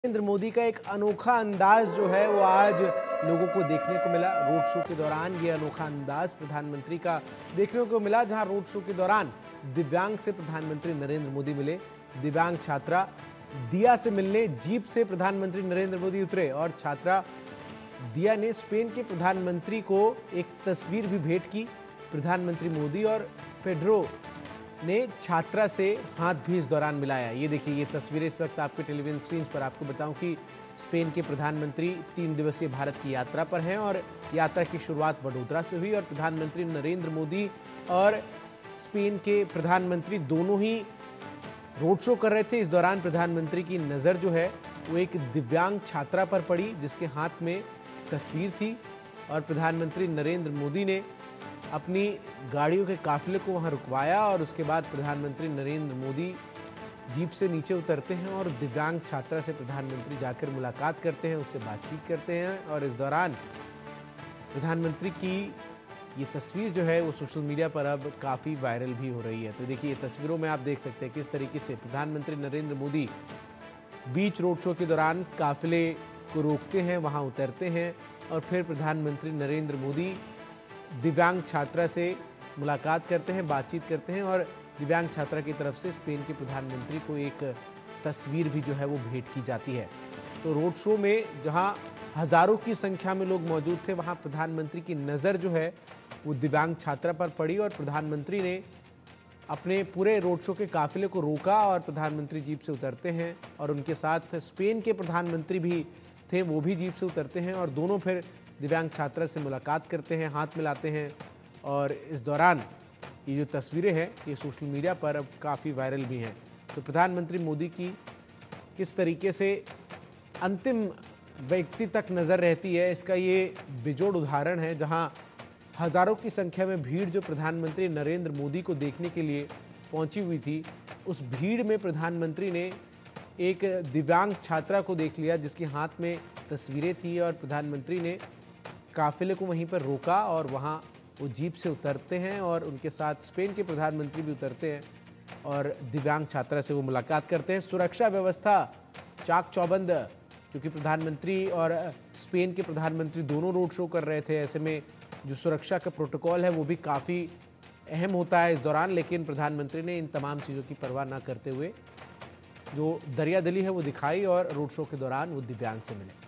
नरेंद्र मोदी का एक अनोखा अंदाज जो है वो आज लोगों को देखने को मिला। रोड शो के दौरान ये अनोखा अंदाज प्रधानमंत्री का देखने को मिला, जहां रोड शो के दौरान दिव्यांग से प्रधानमंत्री नरेंद्र मोदी मिले। दिव्यांग छात्रा दिया से मिलने जीप से प्रधानमंत्री नरेंद्र मोदी उतरे और छात्रा दिया ने स्पेन के प्रधानमंत्री को एक तस्वीर भी भेंट की। प्रधानमंत्री मोदी और पेड्रो ने छात्रा से हाथ भी इस दौरान मिलाया। ये देखिए, ये तस्वीरें इस वक्त आपके टेलीविजन स्क्रीन पर। आपको बताऊं कि स्पेन के प्रधानमंत्री 3 दिवसीय भारत की यात्रा पर हैं और यात्रा की शुरुआत वडोदरा से हुई और प्रधानमंत्री नरेंद्र मोदी और स्पेन के प्रधानमंत्री दोनों ही रोड शो कर रहे थे। इस दौरान प्रधानमंत्री की नज़र जो है वो एक दिव्यांग छात्रा पर पड़ी जिसके हाथ में तस्वीर थी और प्रधानमंत्री नरेंद्र मोदी ने अपनी गाड़ियों के काफिले को वहां रुकवाया और उसके बाद प्रधानमंत्री नरेंद्र मोदी जीप से नीचे उतरते हैं और दिव्यांग छात्रा से प्रधानमंत्री जाकर मुलाकात करते हैं, उससे बातचीत करते हैं। और इस दौरान प्रधानमंत्री की ये तस्वीर जो है वो सोशल मीडिया पर अब काफ़ी वायरल भी हो रही है। तो देखिए, ये तस्वीरों में आप देख सकते हैं किस तरीके से प्रधानमंत्री नरेंद्र मोदी बीच रोड शो के दौरान काफिले को रोकते हैं, वहाँ उतरते हैं और फिर प्रधानमंत्री नरेंद्र मोदी दिव्यांग छात्रा से मुलाकात करते हैं, बातचीत करते हैं और दिव्यांग छात्रा की तरफ से स्पेन के प्रधानमंत्री को एक तस्वीर भी जो है वो भेंट की जाती है। तो रोड शो में जहां हजारों की संख्या में लोग मौजूद थे, वहां प्रधानमंत्री की नज़र जो है वो दिव्यांग छात्रा पर पड़ी और प्रधानमंत्री ने अपने पूरे रोड शो के काफिले को रोका और प्रधानमंत्री जीप से उतरते हैं और उनके साथ स्पेन के प्रधानमंत्री भी थे, वो भी जीप से उतरते हैं और दोनों फिर दिव्यांग छात्रा से मुलाकात करते हैं, हाथ मिलाते हैं। और इस दौरान ये जो तस्वीरें हैं ये सोशल मीडिया पर अब काफ़ी वायरल भी हैं। तो प्रधानमंत्री मोदी की किस तरीके से अंतिम व्यक्ति तक नज़र रहती है, इसका ये बेजोड़ उदाहरण है, जहां हज़ारों की संख्या में भीड़ जो प्रधानमंत्री नरेंद्र मोदी को देखने के लिए पहुंची हुई थी, उस भीड़ में प्रधानमंत्री ने एक दिव्यांग छात्रा को देख लिया जिसके हाथ में तस्वीरें थी और प्रधानमंत्री ने काफिले को वहीं पर रोका और वहाँ वो जीप से उतरते हैं और उनके साथ स्पेन के प्रधानमंत्री भी उतरते हैं और दिव्यांग छात्रा से वो मुलाकात करते हैं। सुरक्षा व्यवस्था चाक चौबंद, क्योंकि प्रधानमंत्री और स्पेन के प्रधानमंत्री दोनों रोड शो कर रहे थे, ऐसे में जो सुरक्षा का प्रोटोकॉल है वो भी काफ़ी अहम होता है इस दौरान। लेकिन प्रधानमंत्री ने इन तमाम चीज़ों की परवाह न करते हुए जो दरियादिली है वो दिखाई और रोड शो के दौरान वो दिव्यांग से मिले।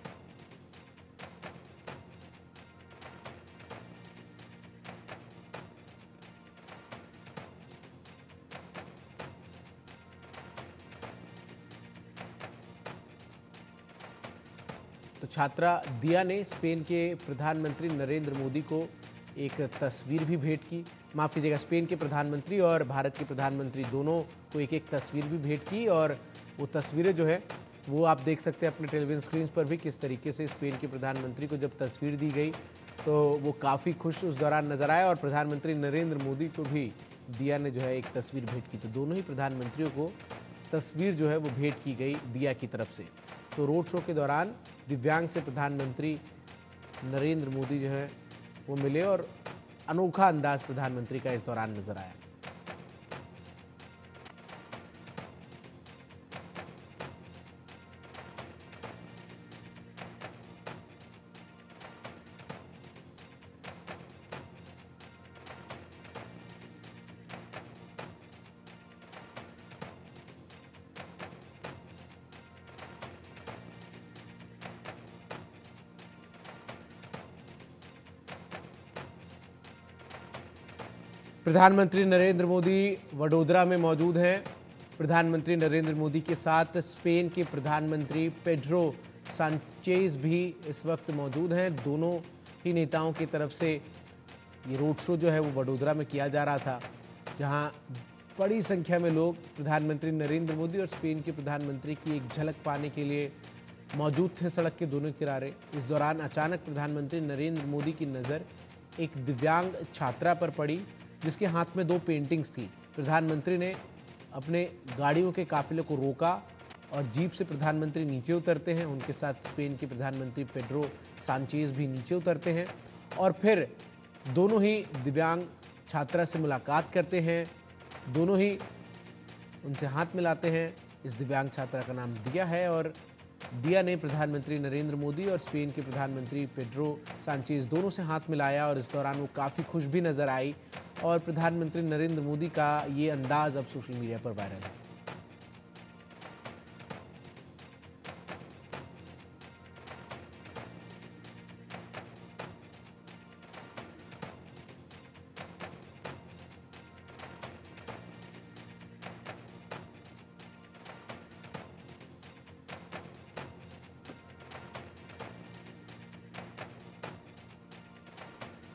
तो छात्रा दिया ने स्पेन के प्रधानमंत्री नरेंद्र मोदी को एक तस्वीर भी भेंट की। माफ़ कीजिएगा, स्पेन के प्रधानमंत्री और भारत के प्रधानमंत्री दोनों को एक तस्वीर भी भेंट की और वो तस्वीरें जो है वो आप देख सकते हैं अपने टेलीविजन स्क्रीन पर भी किस तरीके से स्पेन के प्रधानमंत्री को जब तस्वीर दी गई तो वो काफ़ी खुश उस दौरान नजर आए और प्रधानमंत्री नरेंद्र मोदी को भी दिया ने जो है एक तस्वीर भेंट की। तो दोनों ही प्रधानमंत्रियों को तस्वीर जो है वो भेंट की गई दिया की तरफ से। तो रोड शो के दौरान दिव्यांग से प्रधानमंत्री नरेंद्र मोदी जो है वो मिले और अनोखा अंदाज प्रधानमंत्री का इस दौरान नजर आया। प्रधानमंत्री नरेंद्र मोदी वडोदरा में मौजूद हैं। प्रधानमंत्री नरेंद्र मोदी के साथ स्पेन के प्रधानमंत्री पेड्रो सांचेज भी इस वक्त मौजूद हैं। दोनों ही नेताओं की तरफ से ये रोड शो जो है वो वडोदरा में किया जा रहा था, जहां बड़ी संख्या में लोग प्रधानमंत्री नरेंद्र मोदी और स्पेन के प्रधानमंत्री की एक झलक पाने के लिए मौजूद थे सड़क के दोनों किनारे। इस दौरान अचानक प्रधानमंत्री नरेंद्र मोदी की नज़र एक दिव्यांग छात्रा पर पड़ी जिसके हाथ में 2 पेंटिंग्स थी। प्रधानमंत्री ने अपने गाड़ियों के काफिले को रोका और जीप से प्रधानमंत्री नीचे उतरते हैं, उनके साथ स्पेन के प्रधानमंत्री पेड्रो सांचेज भी नीचे उतरते हैं और फिर दोनों ही दिव्यांग छात्रा से मुलाकात करते हैं, दोनों ही उनसे हाथ मिलाते हैं। इस दिव्यांग छात्रा का नाम दिया है और दिया ने प्रधानमंत्री नरेंद्र मोदी और स्पेन के प्रधानमंत्री पेड्रो सांचेज दोनों से हाथ मिलाया और इस दौरान वो काफ़ी खुश भी नजर आई और प्रधानमंत्री नरेंद्र मोदी का ये अंदाज अब सोशल मीडिया पर वायरल है।